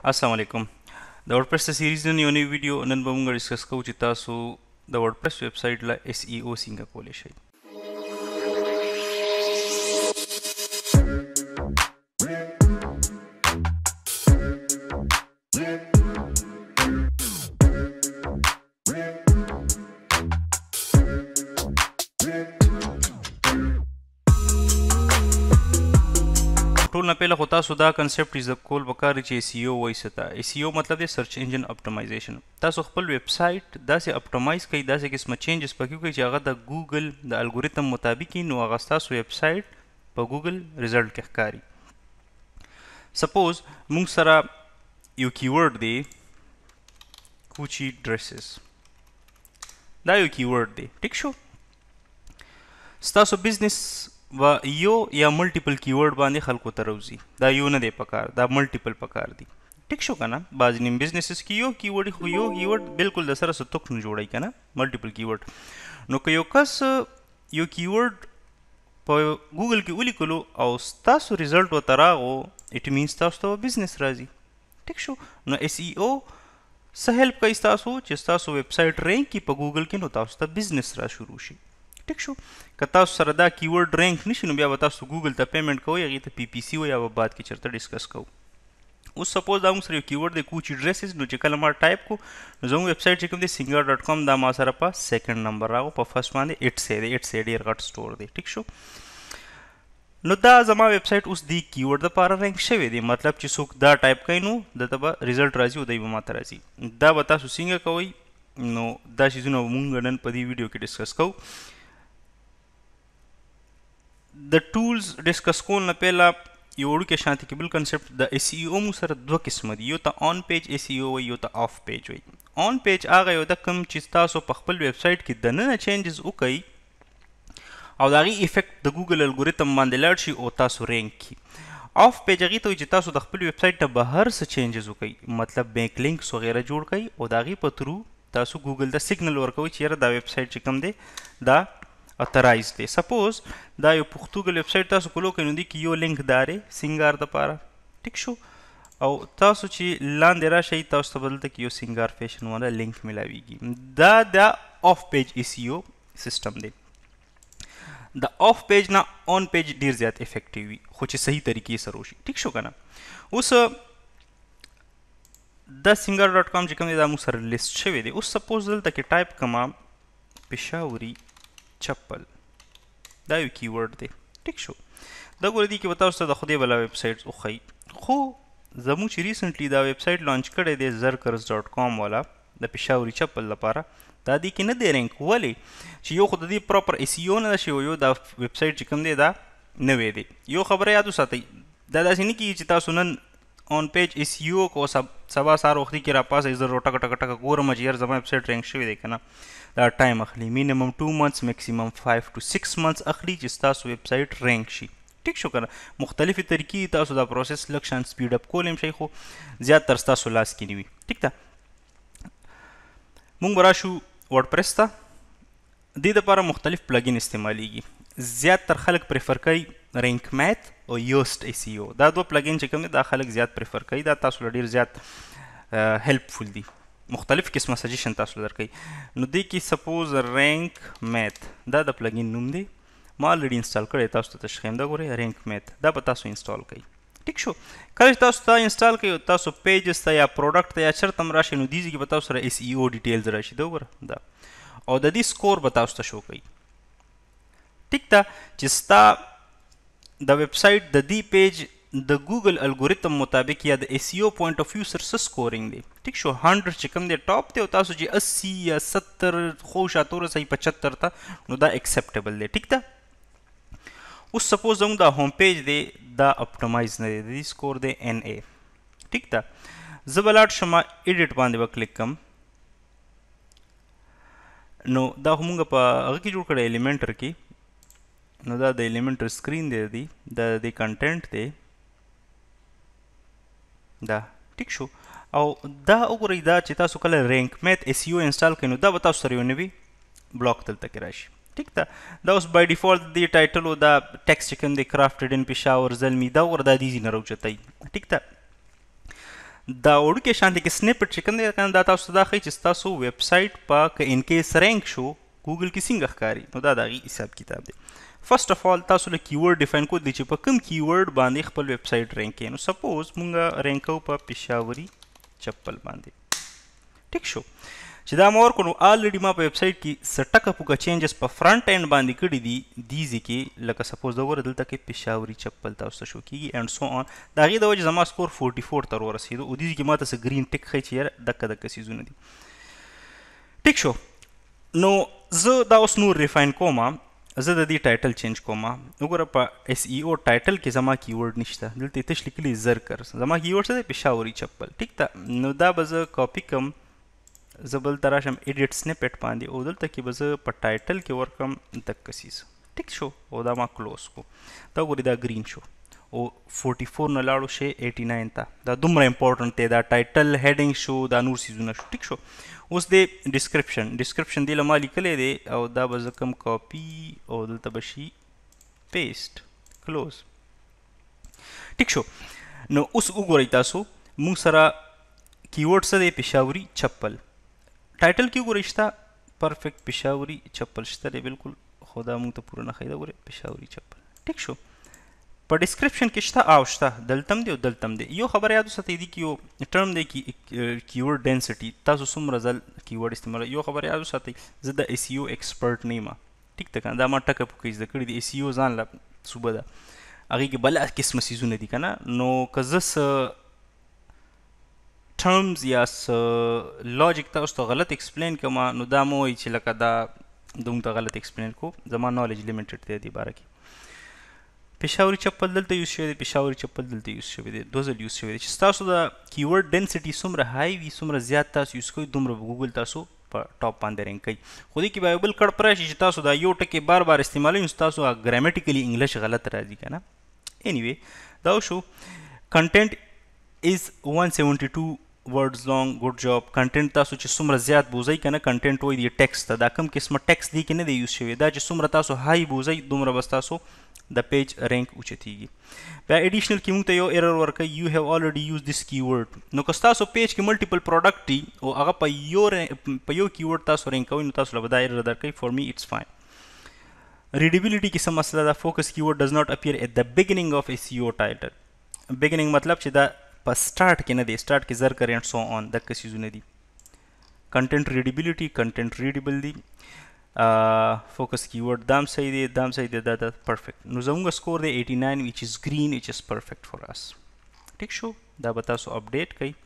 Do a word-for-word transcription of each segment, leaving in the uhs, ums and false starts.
السلام علیکم د ورډپریس سیریز نن یو نوی ویډیو نن به موږ ډسکس کوو چې تاسو د ورډپریس ویب سایټ له اس ای او څنګه کولی شئ. ټول نه پهله خو تاسو دا کنسپټ ایزه کول پکار چې اس ای او وایي څه ته. اس ای او مطلب دی سرچ انجن اپټمایزیشن. تاسو خپل ویب سایټ داسې اپټمایز کوئ، داسې قسمه چینجز پکې کوئ چې هغه د ګوګل د الګوریتم مطابق وي، نو هغه ستاسو ویب سایټ په ګوګل ریزلټ کې ښکاري. سپوز موږ سره یو کیورډ دی کوچي ډریسز، دا یو کیورډ دی، ټیک شو. ستاسو بزنس و یو یا ملټیپل کیورډ باندې خلکو ته روزي، دا یو نه دی پکار، دا ملټیپل پکار دی، ټیک شو کنه. بعض نیم بزنسز کې یو کیورډ خو یو کیورډ بالکل د سره ستوک نه جوړی کنه، ملټیپل کیورډ. نو که یو کس یو کیورډ په ګوګل کې ولیکلو او ستاسو ریزلټ ورته راغو، اټ مینس تاسو ته بزنس راځي، ټیک شو. نو اس ای او څه هیلپ کوي ستاسو چې ستاسو ویب سایټ رینک کړي په ګوګل کې، نو تاسو ته بزنس را شروع شي، ټیک شو. که تاسو سره دا کیورډ رینک نشي نو بیا به تاسو ګوګل ته پیمنټ کوئ، هغې ته پی پی سی وایي، یا به بعد کې چېرته ډسکس کوو. اوس سپوز دا موږ سره یو کیورډ دی کوچي ډریسز، نو چې کله ما ټایپ کو نو زموږ ویب سایټ چې کوم دی سینګر ډاټ کام، دا ما سره په سیکنډ نمبر راغو، په فرست باندې اټ سی دی، اټ سی ډېر غټ سټور دی، ټیک شو. نو دا زما ویب سایټ اوس دی کیورډ دپاره رینک شوی دی، مطلب چې څوک دا ټایپ کوي نو دته به ریزلټ راځي او دی به ماته راځي. دا به تاسو څنګه کوئ، نو دا شیزونه به مونږ نن په دې ویډیو کې ډسکس کوو. د ټولز ډسکس کول نه پهله یو وړوکی شانتي کې بل کنسپټ د اس ای او مو سره دوه قسمه دي، یو ته آن پیج اس ای او وایي، یو ته آف پیج وایي. آن پیج هغه یو ده کوم چې تاسو په خپل ویب سایټ کې دننه چینجز وکئ او د هغې افیکټ د ګوګل الګوریتم باندې لاړ شي او تاسو رینک کړي. آف پیج هغې ته وایي چې تاسو د خپل ویب سایټ نه بهر څه چینجز وکئ، مطلب بیک لینکس وغیره جوړ کړئ او د هغې په ترو تاسو ګوګل ته سیګنل ورکوئ چې یاره دا ویب سایټ چې کوم دی دا اترایز دی. سپوز دا یو پښتو ګل ویب سایټ تاسو کولو کوئ، نو دې کې یو لینک دارې سینګار دپاره، ټیک شو. او تاسو چې لاندې راشئ تاسو ته به دلته کې یو سینګار فیشن والا لینک میلاویږي. دا د آف پیج اس ای او سیسټم دی. د آف پیج نه آن پیج ډیر زیات افیکټیو وي، خو چې صحیح طریقې سره وشي، ټیک شو که نه. اوس دا سینګر ډاټ کام چې کوم دی دا موږ سره لیست شوی دی. اوس سپوز دلته کې ټایپ کما پېښوري چپل، دا یو کیورډ دی، ټیک شو. دا ګوره دې کې به تاسو ته د خدای بلا ویب سایټ وښیي، خو زموږ چې ریسنټلی دا ویب سایټ لانچ کړی دی زرکرز ډاټ کام والا د پېښوري چپل لپاره، دا دې کې نه دی رینک. ولې چې یو خو د دې پراپر اس ای او نه ده شوی، یو دا ویب سایټ چې کوم دی دا نوی دی. یو خبره یاد وساتئ، دا داسې نه کېږي چې تاسو نن آن پیج اس ای او کو سبا سهار وختي کې راپاسئ زه ټکه ټکه ټکه ګورم چې یار زما ویب سایټ رینک شوی دی که نه. دا ټایم اخلي، مینیمم ټو منتھس میکسیمم فایو ټو سکس منتھس اخلي چې ستاسو ویب سایټ رینک شي، ټیک شو که نه. مختلفې طریقې تاسو دا پروسس لږ شان سپیډ اپ کولی شئ، خو زیات تر ستاسو لاس کې نه وي، ټیک ده. مونږ به راشو ورډپریس ته. دې دپاره مختلف پلګین استعمالیږي. زیات تر خلک پریفر کوي رینک میت او یوسټ اس ای او، دا دوه پلګین چې کوم دي دا خلک زیات پریفر کوي، دا تاسو له ډېر زیات هیلپفول دي، مختلف قسمه سجیشن تاسو درکوي. نو دې کې سپوز رینک میت دا د پلګین نوم دی، ما الریډي انسټال کړی، تاسو ته تشخیم دا ګورئ رینک میت، دا به تاسو انسټال کوئ، ټیک شو. کله چې تاسو دا انسټال کوئ تاسو پیجز ته یا پروډکټ ته یا چېرته هم راشئ، نو دې ځای کې به تاسو سره اس ای او ډیټیلز راشي، دا وګوره دا، او د دې سکور به تاسو ته شو کوي، ټیک ده. چې ستا د ویب سایټ د دې پیج د ګوګل الګوریتم مطابق یا د اس ای او پوینټ اف ویو سره څه سکورینګ دی، ټیک شو. هنډرډ چې کوم دی ټاپ دی، او تاسو چې اسی یا ستر خو شاته ورسئ پچهتر ته، نو دا اکسپټیبل دی، ټیک ده. اوس سپوز زموږ دا ہوم پیج دی دا اپټمایز نه دی، د دې سکور دی ان اے، ټیک ده. زه به لاړ شم ایډیټ باندې به کلیک کړم، نو دا خو مونږ په هغه کې جوړ کړی ایلیمنټر کې، نو دا د ایلیمنټر سکرین دی دی دا د کنټینټ دی دا، ټیک شو. او دا وګورئ دا چې تاسو کله رینک میت اس ای او انسټال کړئ نو دا به تاسو سره یو نوي بلاک دلته کې راشي، ټیک ده. دا اوس بای ډیفالټ دی ټایټل او دا ټیکسټ چې کوم دی کرافټډ ان پېښور زلمي، دا وګوره دا دې ځای نه راوچتئ، ټیک ده. دا وړوکی شانتې کې سنیپټ چې کوم دی کنه دا تاسو ته دا ښیي چې ستاسو ویب سایټ په که ان کیس رینک شو ګوګل کې څنګه ښکاري نو دا د هغې حساب کتاب دی. فرست اف آل تاسو له کیورډ ډیفاین کو دی چې په کوم کیورډ باندې خپل ویب سایټ رینک کوي. نو سپوز مونږ رینک کوو په پېښاوري چپل باندې. ټیک شو چې دا ما ورکړو نو آلریډي ما په ویب سایټ کې څه ټکه پوکه چینجز په فرنټ اینډ باندې کړي دي دې ځای کې لکه سپوز دا وګوره دلته کې پېښاوري چپل تاسو ته شو کېږي اینډ سو آن. د هغې د وجې زما سکور فورټي فور ته ورسېدو او دې ځای کې ما ته څه ګرین ټیک ښیي چې یاره دکه دکه څیزونه دي. ټیک شو نو زه دا اوس نور ریفاین کوم زه د دې ټایټل چینج کوم. وګوره په ایس ای او ټایټل کې زما کیورډ نشته دلته یې تش لیکلي زرکر زما کیورډ څه دی پېښاوري چپل. ټیک ده نو دا به زه کاپي کړم زه بل ته راشم ایډیټ سنیپټ باندې او دلته کې به زه په ټایټل کې ورکړم دقه څیز. ټیک شو او دا ما کلوز کو دا ګورې دا ګرین شو او فورټي فور نه لاړو شي ایټي ناین ته دا دومره امپورټنټ دی دا ټایټل هیډینګ شو دا نور څیزونه شو. ټیک شو اوس دی ډسکرپشن ډسکرپشن دی له ما لیکلی دی او دا به زه کوم کاپي او دلته به شي پیسټ کلوز. ټیک شو نو اوس وګورئ تاسو موږ سره کیورډ څه دی پېښاوري چپل. ټایټل کې وګورئ شته پرفیکټ پېښاوري چپل شته دی بالکل خو دا موږ ته پوره نه ښیي دا وګورئ پېښاوري چپل. ټیک شو په ډسکرپشن کې شته او شته دلته هم دی او دلته هم دی. یو خبره یاد وساتئ دي کې یو ټرم دی کیورډ ډینسټي تاسو څومره ځل کیورډ استعمالوئ. یو خبره یاد وساتئ زه د ایس ای او ایکسپرټ نه یم. ټیک ده که نه دا ما ټکه پوکه زده کړي دي ایس ای او ځان له صوبه ده هغې کې بله قسمه څیزونه دي که نه. نو که زه څه ټرمز یا څه لاجیک تاسو ته غلط ایکسپلین کوم نو دا مه وایي چې لکه دا دومره ته غلط ایکسپلین کو زما نالج لیمیټډ دی دې باره کې. پېښاوري چپل دلته یوز شوی دی پېښاوري چپل دلته یوز شوی دی دوه ځل یوز شوی دی. چې ستاسو د کیورډ ډینسټي څومره های وي څومره زیات تاسو یوز کوئ دومره به ګوګل تاسو په ټاپ باندې رینک کوي. خو دې کې به یو بل کړ په راشي چې تاسو دا یو ټکی بار بار استعمالوئ نو ستاسو ګرامټیکلي انګلیش غلط راځي که نه. انیوې دا وشو. کنټینټ از ون سیونټي ټو ورډز لانګ ګوډ جاب. کنټینټ تاسو چې څومره زیات بوزئ که نه کنټینټ وایي د ټیکس ته دا کوم قسمه ټیکس دی کې نه دی یوز شوی دا چې څومره تاسو های بوزئ دومره بس تاسو د پیج رینک اوچتیږي. بیا ایډیشنل کې موږ ته یو ایرر ورکوي یو هیو الریډي یوز دس کیورډ. نو که ستاسو پیج کې ملټیپل پروډکټ دي او هغه په یو په یو کیورډ تاسو رینک کوئ نو تاسو له به دا ایرر درکوي فور می اټس فاین. ریډیبیلیټي کې څه مسله ده فوکس کیورډ ډز ناٹ اپیر ایٹ د بګننګ اف ایس ای او ټایټل. بګننګ مطلب چې دا په سټارټ کې نه دی سټارټ کې زر کري اینډ سو آن دغه څیزونه دي. کنټینټ ریډیبیلیټي کنټینټ ریډیبل دی. فوکس کیورډ دام صحیح دی دام صحیح دی دا دا پرفیکټ. نو زموږ سکور دی ایټي ناین ویچ از ګرین ویچ از پرفیکټ فار اس. ټیک شو دا به تاسو اپډیټ کوئ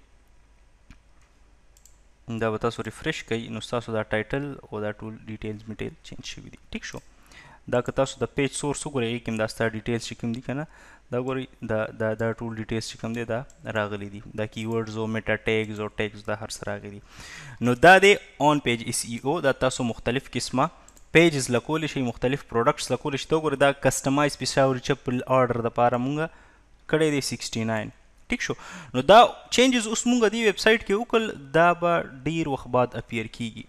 دا به تاسو ریفریش کوئ نو ستاسو دا ټایټل او دا ټول ډیټیلز میټیل چینج شوي دي. ټیک شو دا که تاسو د پیج سورس وګورئ هغې کې هم دا ستا ډیټیلز چې کوم دي که نه دا ګورئ دا دا دا ټول ډیټیلز چې کوم دی دا راغلی دي دا کیورډز او میټا ټیګز او ټیګز دا هر څه راغلي دي. نو دا دی آن پیج ایس ای او دا تاسو مختلف قسمه پیجز لکولی شئ مختلف پروډکټس لکولی شئ. دا ګورئ دا کسټمایز پېښاوري چپل آرډر دپاره مونږ کړی دی سکسټي ناین. ټیک شو نو دا چینجز اوس مونږ دې ویب سایټ کې وکړل دا به ډېر وخت بعد اپیر کیږي.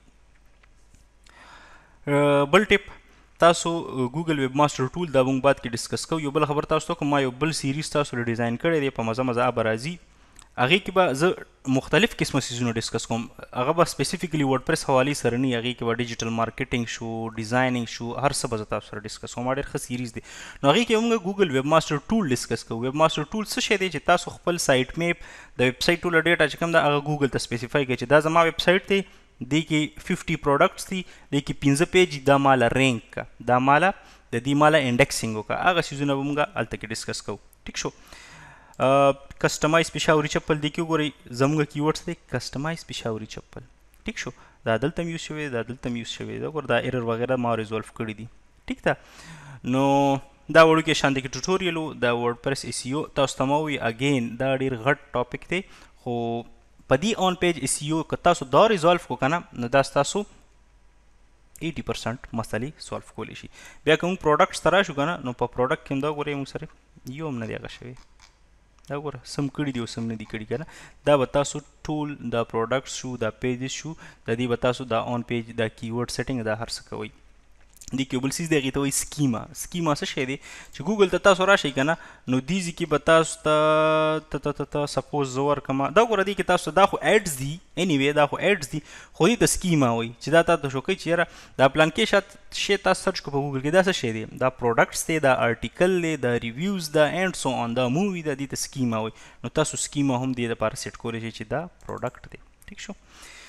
بل ټیپ تاسو ګوګل ویب ماسټر ټول دا مونږ بعد کې ډسکس کوو. یو بل خبر تاسو ته کوم ما یو بل سیریز تاسو له ډیزاین کړی دی په مزه مزه به راځي هغې کې به زه مختلف قسمه څیزونه ډسکس کوم. هغه به سپیسیفیکلی ورډپریس حوالې سره نه هغې کې به ډیجیټل مارکیټینګ شو ډیزاینینګ شو هر څه به زه تاسو سره ډسکس کوم. ډېر ښه سیریز دی. نو هغې کې موږ ګوګل ویب ماسټر ټول ډسکس کوو. ویب ماسټر ټول څه شی دی چې تاسو خپل سایټ میپ د ویب سایټ ټوله ډیټا چې کوم ده هغه ګوګل ته سپیسیفای کوي چې دا زما ویب سایټ دی دې کې ففټي پروډکټس دي دې کې پنځه پیج دا ماله رینک کا دا ماله د دې ماله انډیکسینګ وکړه هغه څیزونه به موږ هلته کې ډسکس کوو. ټیک شو کسټمایز پېښاوري چپل دی کې وګورئ زموږ کیورډس دی کسټمایز پېښاوري چپل. ټیک شو دا دلته هم یوز شوی دی دا دلته هم یوز شوی دی وګوره دا ایرر وغیره ما ریزولف کړي دي. ټیک ده نو دا وړوکی شانتې کې ټوټوریل و دا ورډپریس ایس ای او تاسو ته ما ووایي اګین دا ډېر غټ ټاپک دی خو په دې آن پیج ایس ای او که تاسو دا ریزالف کو که نه نو دا ستاسو ایټي پرسنټ مسلې سالف کولی شي. بیا که موږ پروډکټس ته راشو که نه نو په پروډکټ کې هم دا ګورئ موږ سره یو هم نه دی هغه شوی دا ګوره سم کړي دي او سم نه دي کړي که نه دا به تاسو ټول دا پروډکټس شو دا پیجز شو د دې به تاسو دا آن پیج دا کیورډ سیټینګ دا هر څه کوئ. دی کې بل سیز دی هغې ته وایي سکیما. سکیما څه شی دی چې ګوګل ته تاسو راشئ که نه نو دې ځای کې به تاسو ته ته ته ته سپوز زه ورکړم دا ګوره دې کې تاسو دا خو ایډز دي انیوی دا خو ایډز دي خو دې ته سکیما وایي چې دا تاسو شو کوي چې یاره دا پلانکې شات شی تاسو سرچ کړو په ګوګل کې دا څه شی دی دا پروډکټس دی دا ارټیکل دی دا ریویوز دا اینډ سو آن دا مووي دا دې ته سکیما وایي نو تاسو سکیما هم دې دپاره سیټ کولی شئ چې دا پروډکټ دی. ټیک شو.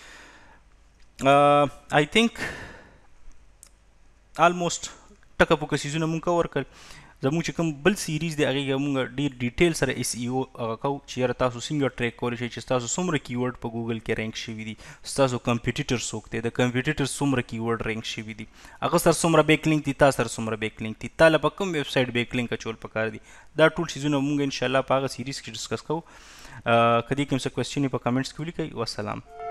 آی تھنک آلموسټ ټکه پوکه سیزونه مونږ کور کړل. زموږ چې کوم بل سیریز دی هغې کې مونږ ډېر ډیټیل سره ایس ای او هغه کوو چې یاره تاسو څنګه ټریک کولی شئ چې ستاسو څومره کیورډ په ګوګل کې رینک شوي دي ستاسو کمپیټیټر څوک دی د کمپیټیټر څومره کیورډ رینک شوي دي هغه سره څومره بیک لینک دي تا سره څومره بیک لینک دي تا له په کوم ویب سایټ بیک لینک اچول پکار دي دا ټول چیزونه مونږ انشاءالله په هغه سیریز کې ډسکس کوو. که دې کې هم څه کوېسچن یې په کمنټس کې ولیکئ. والسلام.